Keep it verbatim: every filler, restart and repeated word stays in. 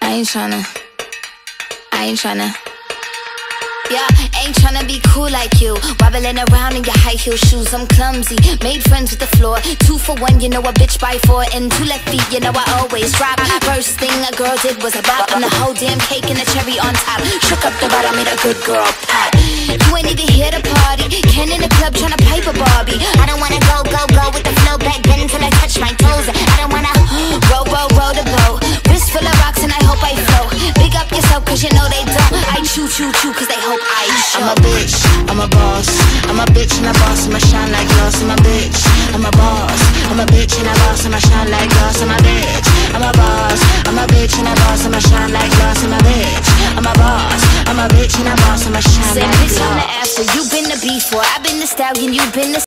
I ain't tryna, I ain't tryna. Yeah, ain't tryna be cool like you, wobbling around in your high heel shoes. I'm clumsy, made friends with the floor. Two for one, you know a bitch by four. And two left feet, you know I always drop. First thing a girl did was a bop, and the whole damn cake and the cherry on top. Shook up the bottom, made a good girl pop. You ain't even here to party, Ken in the club tryna pipe a Barbie. I don't wanna go, go, go with the flow back then until I touch my toes. I don't wanna row, row, row the boat. Wrist full of rocks and I hope I float. Big up yourself cause you know they don't. I chew, chew, chew cause they hope I show. I'm a bitch, I'm a boss. I'm a bitch and a boss, I'ma shine like gloss. I'm a bitch, I'm a boss. I'm a bitch and a boss, I'ma shine like gloss. I'm a bitch, I'm a boss. I'm a bitch and a boss, I'ma shine like gloss. I'm a bitch, I'm a boss. I'm a bitch and a boss, I'ma shine Say like bitch gloss. on the after, you been the before, I've been the stallion, you been the